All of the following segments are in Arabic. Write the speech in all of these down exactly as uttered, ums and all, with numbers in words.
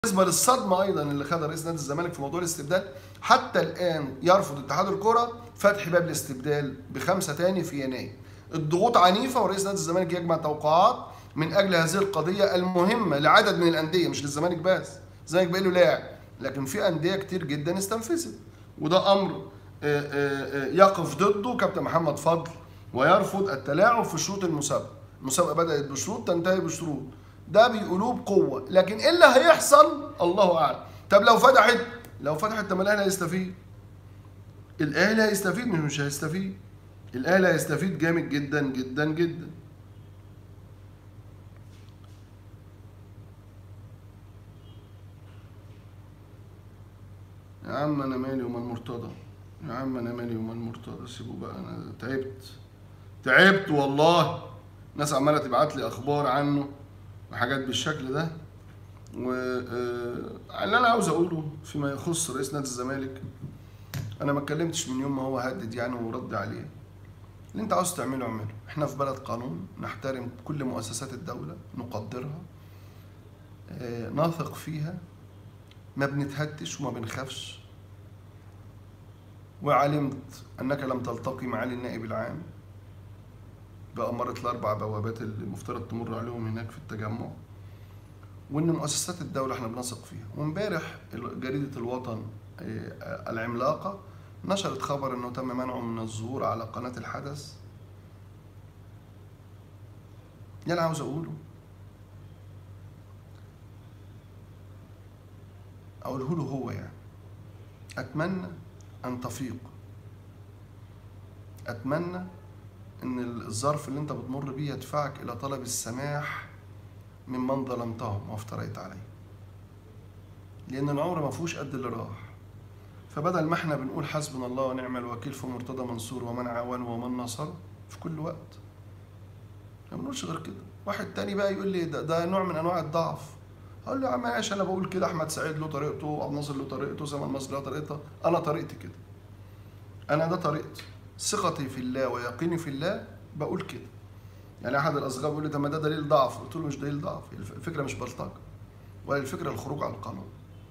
بالنسبه للصدمه ايضا اللي خدها رئيس نادي الزمالك في موضوع الاستبدال، حتى الان يرفض اتحاد الكره فتح باب الاستبدال بخمسه تاني في يناير. الضغوط عنيفه ورئيس نادي الزمالك يجمع توقعات من اجل هذه القضيه المهمه لعدد من الانديه، مش للزمالك بس، الزمالك بقى له لاعب، لكن في انديه كتير جدا استنفذت، وده امر يقف ضده كابتن محمد فضل ويرفض التلاعب في شروط المسابقه. المسابقه بدات بشروط تنتهي بشروط، ده بيقولوه بقوه، لكن ايه اللي هيحصل الله اعلم. طب لو فتحت لو فتحت طب الاهلي هيستفيد؟ الاهلي هيستفيد مش مش هيستفيد؟ الاهلي هيستفيد جامد جدا جدا جدا. يا عم انا مالي ومال مرتضى، يا عم انا مالي ومال مرتضى، سيبوا بقى، انا تعبت تعبت والله. ناس عماله تبعت لي اخبار عنه وحاجات بالشكل ده، واللي انا عاوز اقوله فيما يخص رئيس نادي الزمالك، انا ما اتكلمتش من يوم ما هو هدد يعني ورد عليه. اللي انت عاوز تعمله اعمله، احنا في بلد قانون، نحترم كل مؤسسات الدوله، نقدرها، اه نثق فيها، ما بنتهتش وما بنخافش. وعلمت انك لم تلتقي معالي النائب العام بأمارة الاربع بوابات اللي المفترض تمر عليهم هناك في التجمع، وان مؤسسات الدوله احنا بنثق فيها. وامبارح جريده الوطن العملاقه نشرت خبر انه تم منعه من الظهور على قناه الحدث. ده اللي عاوز اقوله، اقوله له هو يعني. اتمنى ان تفيق، اتمنى ان الظرف اللي انت بتمر بيه يدفعك الى طلب السماح ممن ظلمتهم وافتريت عليه، لان العمر ما فيهوش قد اللي راح. فبدل ما احنا بنقول حسبنا الله ونعم الوكيل في مرتضى منصور ومن عاونه ومن نصره في كل وقت، ما بنقولش غير كده. واحد تاني بقى يقول لي ده, ده نوع من انواع الضعف، اقول له يا عم ماشي، انا بقول كده، احمد سعيد له طريقته، عبد الناصر له طريقته، زمان مصر له طريقتها، انا طريقتي كده، انا ده طريقتي، ثقتي في الله ويقيني في الله بقول كده. يعني احد الاصدقاء بيقول لي ده ما ده دليل ضعف، قلت له مش دليل ضعف، الفكره مش بلطجه ولا الفكره الخروج عن القانون.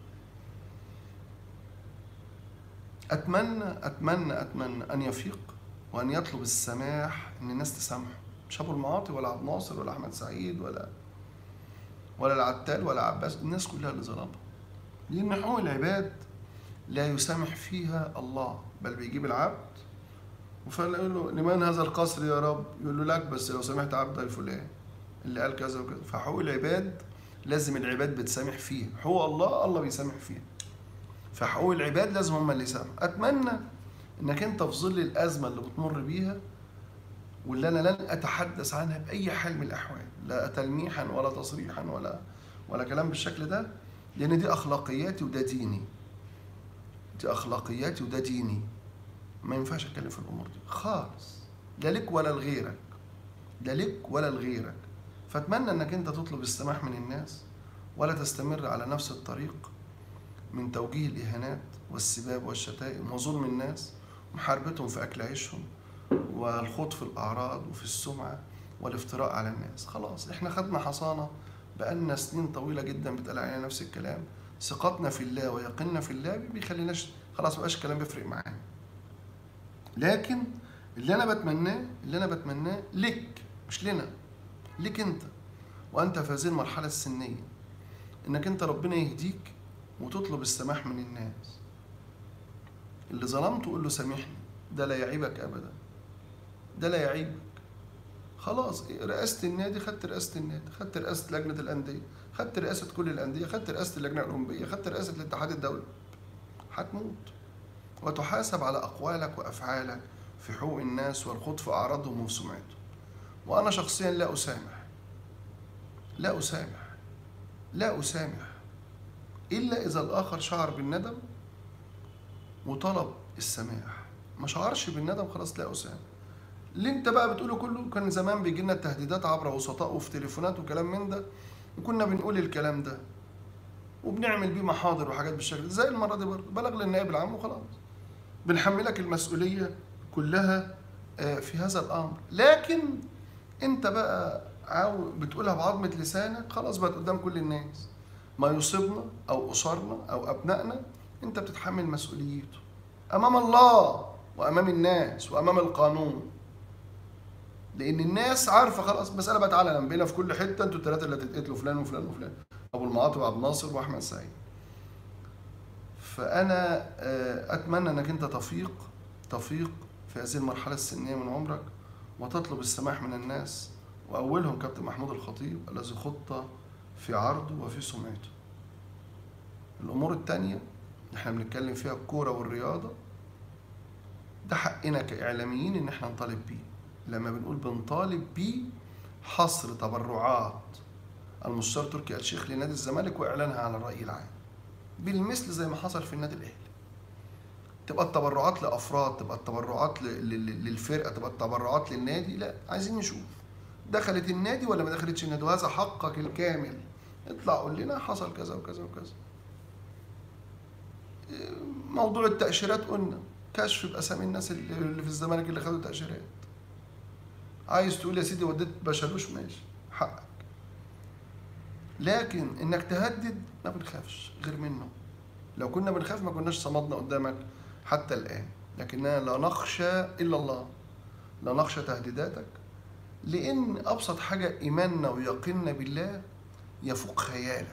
اتمنى اتمنى اتمنى ان يفيق وان يطلب السماح ان الناس تسامحه، مش ابو المعاطي ولا عبد الناصر ولا احمد سعيد ولا ولا العتال ولا عباس، الناس كلها اللي ظلمها، لان حقوق العباد لا يسامح فيها الله، بل بيجيب العبد وفيقول له لمن هذا القصر يا رب؟ يقول له لك، بس لو سمحت عبد الفلان اللي قال كذا وكذا. فحقوق العباد لازم العباد بتسامح فيها، حقوق الله الله بيسامح فيها، فحقوق العباد لازم هم اللي يسامحوا. اتمنى انك انت في ظل الازمه اللي بتمر بيها، واللي انا لن اتحدث عنها باي حال من الاحوال، لا تلميحا ولا تصريحا ولا ولا كلام بالشكل ده، لان دي اخلاقياتي وده ديني، دي اخلاقياتي وده ديني، ما ينفعش اتكلم في الامور دي خالص، لا لك ولا لغيرك، لا لك ولا لغيرك. فاتمنى انك انت تطلب السماح من الناس، ولا تستمر على نفس الطريق من توجيه الاهانات والسباب والشتائم وظلم الناس ومحاربتهم في اكل عيشهم والخوض في الاعراض وفي السمعه والافتراء على الناس. خلاص احنا خدنا حصانه، بقالنا سنين طويله جدا بتقال علينا نفس الكلام، ثقتنا في الله ويقيننا في الله بيخليناش خلاص مبقاش الكلام بيفرق معانا. لكن اللي انا بتمناه اللي انا بتمناه لك، مش لنا، لك انت وانت في هذه المرحله السنيه، انك انت ربنا يهديك وتطلب السماح من الناس. اللي ظلمته قول له سامحني، ده لا يعيبك ابدا، ده لا يعيبك. خلاص رئاسه النادي، خدت رئاسه النادي، خدت رئاسه لجنه الانديه، خدت رئاسه كل الانديه، خدت رئاسه اللجنه الاولمبيه، خدت رئاسه الاتحاد الدولي، هتموت وتحاسب على اقوالك وافعالك في حقوق الناس والخوض في اعراضهم وفي سمعتهم. وانا شخصيا لا اسامح، لا اسامح لا اسامح الا اذا الاخر شعر بالندم وطلب السماح. ما شعرش بالندم خلاص لا اسامح. اللي انت بقى بتقوله كله كان زمان بيجي لنا التهديدات عبر وسطاء وفي تليفونات وكلام من ده، وكنا بنقول الكلام ده وبنعمل بيه محاضر وحاجات بالشكل ده، زي المره دي برضه بلغ للنائب العام وخلاص، بنحملك المسؤوليه كلها في هذا الامر. لكن انت بقى عاو بتقولها بعظمه لسانك، خلاص بقت قدام كل الناس، ما يصيبنا او اسرنا او ابنائنا انت بتتحمل مسؤوليته امام الله وامام الناس وامام القانون، لان الناس عارفه خلاص المساله بقت علنا بينا في كل حته، انتوا الثلاثه اللي هتتقتلوا فلان وفلان وفلان، ابو المعاطي وعبد الناصر واحمد سعيد. فانا اتمنى انك انت تفيق تفيق في هذه المرحله السنيه من عمرك وتطلب السماح من الناس، واولهم كابتن محمود الخطيب الذي خط في عرضه وفي سمعته. الامور الثانيه اللي احنا بنتكلم فيها الكوره والرياضه ده حقنا كاعلاميين ان احنا نطالب بيه. لما بنقول بنطالب بيه حصر تبرعات المستشار تركي آل الشيخ لنادي الزمالك واعلانها على الراي العام بالمثل زي ما حصل في النادي الاهلي. تبقى التبرعات لافراد، تبقى التبرعات للفرقه، تبقى التبرعات للنادي، لا عايزين نشوف دخلت النادي ولا ما دخلتش النادي، وهذا حقك الكامل. اطلع قول لنا حصل كذا وكذا وكذا. موضوع التأشيرات قلنا كشف باسامي الناس اللي في الزمالك اللي خدوا تأشيرات. عايز تقول يا سيدي وديت بشالوش ماشي حقك، لكن انك تهدد ما بنخافش غير منه. لو كنا بنخاف ما كناش صمدنا قدامك حتى الآن، لكننا لا نخشى إلا الله، لا نخشى تهديداتك، لأن أبسط حاجة إيماننا ويقيننا بالله يفوق خيالك.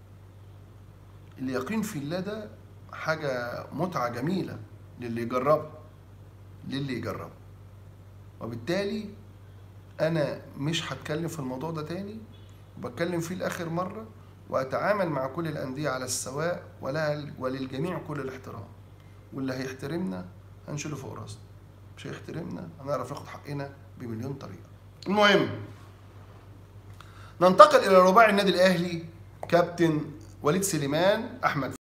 اليقين في الله ده حاجة متعة جميلة للي يجربها للي يجربها وبالتالي أنا مش هتكلم في الموضوع ده تاني، وبتكلم فيه لآخر مرة، وأتعامل مع كل الأندية على السواء ولها وللجميع كل الاحترام. واللي هيحترمنا هنشيله فوق راسنا، مش هيحترمنا هنعرف ناخد حقنا بمليون طريقة. المهم ننتقل إلى رباعي النادي الأهلي، كابتن وليد سليمان، أحمد